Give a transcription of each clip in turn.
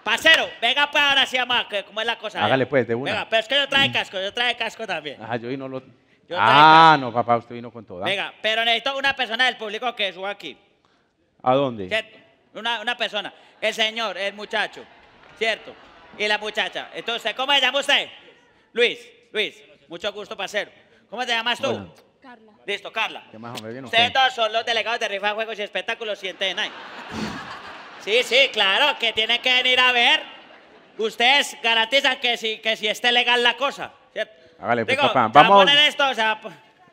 Parcero, venga pues ahora sí, mamá, ¿cómo es la cosa? Hágale pues, de una. Venga, pero es que yo trae casco también. Ajá, yo vino lo... Yo Ah, no, papá, usted vino con toda. Venga, pero necesito una persona del público que suba aquí. ¿A dónde? ¿Cierto? Una persona. El señor, el muchacho. ¿Cierto? Y la muchacha. Entonces, ¿cómo se llama usted? Luis. Mucho gusto, parcero. ¿Cómo te llamas tú? Hola. Carla. Listo, Carla. ¿Qué más, hombre? ¿Bien o Ustedes qué? dos son los delegados de rifa, juegos y espectáculos Sienten ahí. Sí, claro, que tienen que venir a ver. Ustedes garantizan que si esté legal la cosa, ¿cierto? Hágale pues, Digo, papá. te voy a Vamos. poner esto, o sea...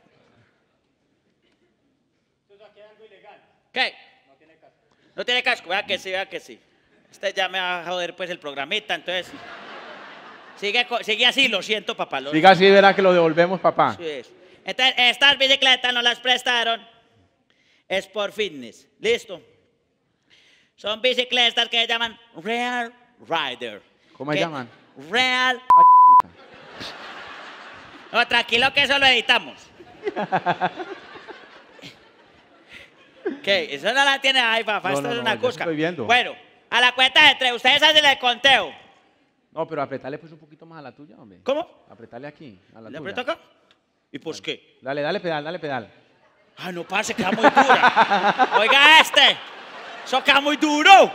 ¿Qué? No tiene casco. Vea que sí. Este ya me va a joder pues el programita, entonces... Sigue así, lo siento, papá. Siga así, verá que lo devolvemos, papá. Sí, eso. Entonces, estas bicicletas nos las prestaron. Es por fitness. ¿Listo? Son bicicletas que se llaman Real Rider. ¿Cómo se llaman? Real... Ay, puta. No, tranquilo que eso lo editamos. ¿Qué? Eso no la tiene ahí, papá. No, Esto no, es no, una ya cusca. estoy viendo. Bueno, a la cuenta de tres. Ustedes hacen el conteo. No, pero apretarle pues un poquito más a la tuya, hombre. ¿Cómo? Apretarle aquí, a la ¿Le tuya. aprieto acá? ¿Y por qué? Dale pedal. Ah, no, parce, queda muy dura. Oiga este. Eso queda muy duro.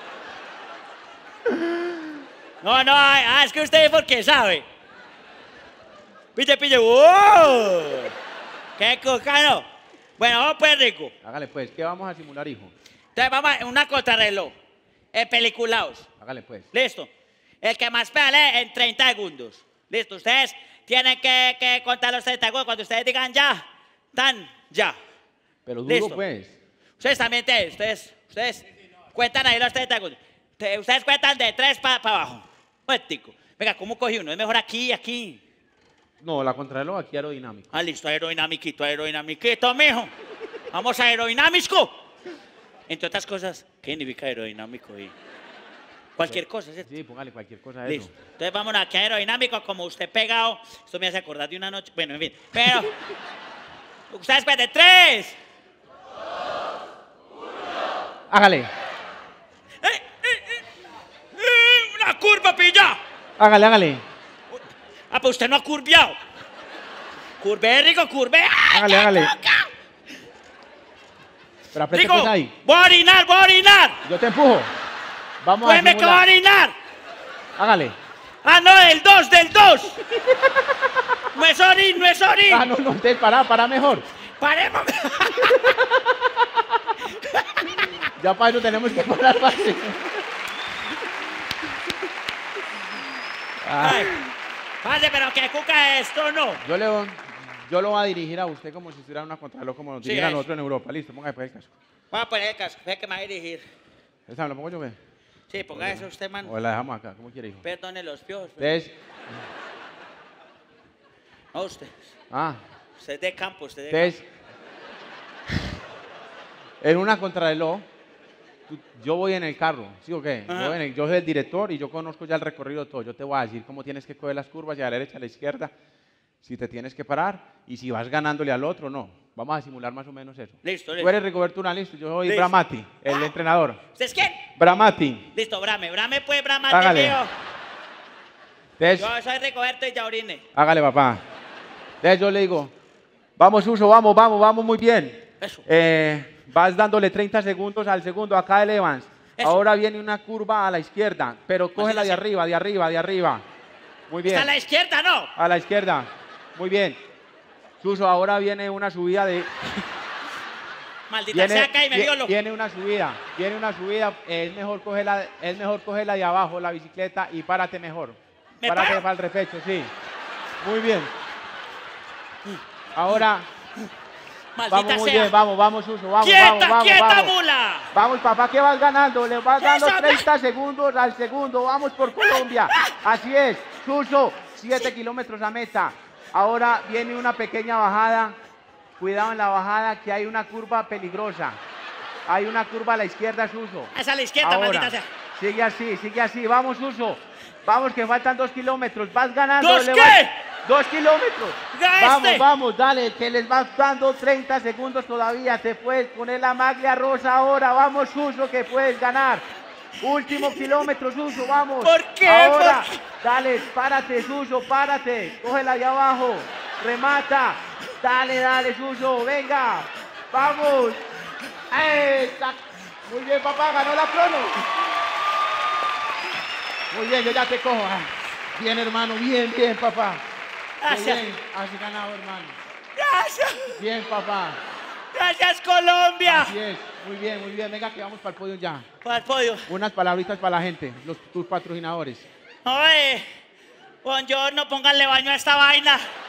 No, es que usted porque sabe. Pille. ¡Wow! ¡Qué cocano! Bueno, vamos pues, rico. Hágale pues, ¿qué vamos a simular, hijo? Entonces vamos a una contrarreloj. Peliculados. Hágale pues. Listo. El que más pedale en 30 segundos. Listo. Ustedes tienen que contar los 30 segundos. Cuando ustedes digan ya, ya. Pero duro Listo. pues. Ustedes también ustedes cuentan ahí los 30 segundos. Ustedes cuentan de 3 para abajo. Momentico. Venga, ¿cómo cogí uno? Es mejor aquí. No, la contrarreloj aquí aerodinámico. Ah, listo, aerodinámico, mijo. Vamos a aerodinámico. Entre otras cosas, ¿qué significa aerodinámico? Cualquier cosa, ¿cierto? Sí, póngale cualquier cosa a eso. Listo. Entonces vámonos aquí a aerodinámico, como usted pegado. Esto me hace acordar de una noche. Bueno, en fin. Pero, ustedes cuenten 3. Hágale. Una curva, pilla. Hágale. Ah, pero usted no ha curveado. Curve, Rico, curve. Hágale. Pero apriete Rico, pues ahí. voy a orinar. Yo te empujo. Vamos a Pues me acabo de simular. orinar. Hágale. Ah, no, del 2. No es orín. Ah, no, entonces para mejor. Paremos. Ya para eso tenemos que parar fácil. Ay, pase, pero que cuca esto, ¿no? Yo lo voy a dirigir a usted como si estuviera en una contrarreloj, como nos Sí, dirigen a eso. nosotros en Europa. Listo, ponga después el casco. Voy a poner el casco, ve que me va a dirigir. ¿Esa me lo pongo yo, qué? Sí, ponga eso usted, man. O la dejamos acá, ¿cómo quiere, hijo? Perdone los piojos. Entonces, No, usted. Usted es de campo, usted es de entonces, en una contrarreloj, yo voy en el carro, ¿sí o qué? Ajá. Yo soy el director y yo conozco ya el recorrido todo. Yo te voy a decir cómo tienes que coger las curvas, y a la derecha, a la izquierda, si te tienes que parar y si vas ganándole al otro, no. Vamos a simular más o menos eso. Listo. Tú eres Rigoberto Urán, listo. Yo soy Listo. Bramati, el entrenador. ¿Usted es quién? Bramati. Listo, Brame pues, Brame, Hágale. mío. Entonces, Yo soy Rigoberto y ya orine. hágale, papá. Entonces yo le digo, vamos, Uso, vamos muy bien. Eso. Vas dándole 30 segundos al segundo acá del Evans. Eso. Ahora viene una curva a la izquierda, pero cógela así. de arriba. Muy bien. Está a la izquierda, ¿no? A la izquierda. Muy bien. Suso, ahora viene una subida de... Maldita sea, acá y me violo. Viene una subida. Es mejor cogerla de abajo, la bicicleta, y párate mejor. ¿Me Párate paro? para el repecho, sí. Muy bien. Ahora, Maldita vamos muy sea. bien, vamos, Suso, vamos. ¡Quieta, mula! Vamos, papá, que vas ganando. Le vas dando Eso, 30 segundos al segundo. Vamos por Colombia. Así es. Suso, 7 kilómetros a meta. Ahora viene una pequeña bajada. Cuidado en la bajada, que hay una curva peligrosa. Hay una curva a la izquierda, Suso. Es a la izquierda, Ahora, maldita sea. sigue así. Vamos, Suso. Vamos, que faltan 2 kilómetros. Vas ganando. ¿Dos le qué? vas- 2 kilómetros. Ya este. Vamos, dale, que les vas dando 30 segundos todavía. Te puedes poner la maglia rosa ahora. Vamos, Suso, que puedes ganar. Último kilómetro, Suso, vamos. ¿Por qué? Ahora, ¿Por qué? dale, párate, Suso, párate. Cógela ahí abajo. Remata. Dale, dale, Suso, venga. Vamos. Muy bien, papá, ganó la crono. Muy bien, yo ya te cojo. Bien, hermano, bien, bien, papá. Muy Gracias. bien, has ganado, hermano. Gracias. Bien, papá. Gracias, Colombia. Así es. Muy bien, muy bien. Venga, que vamos para el podio ya. Para el podio. Unas palabritas para la gente, tus patrocinadores. Oye, buongiorno, pónganle baño a esta vaina.